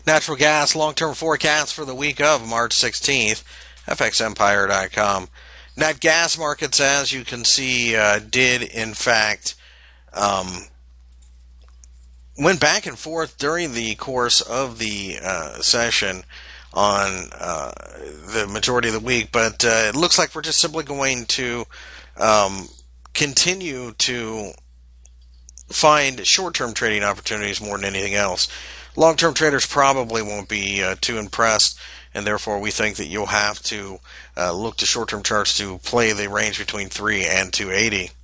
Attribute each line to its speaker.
Speaker 1: Natural gas long-term forecast for the week of March 16th, fxempire.com. Nat gas markets, as you can see, did in fact went back and forth during the course of the session on the majority of the week, but it looks like we're just simply going to continue to find short-term trading opportunities more than anything else. Long-term traders probably won't be too impressed, and therefore we think that you'll have to look to short-term charts to play the range between 3 and 280.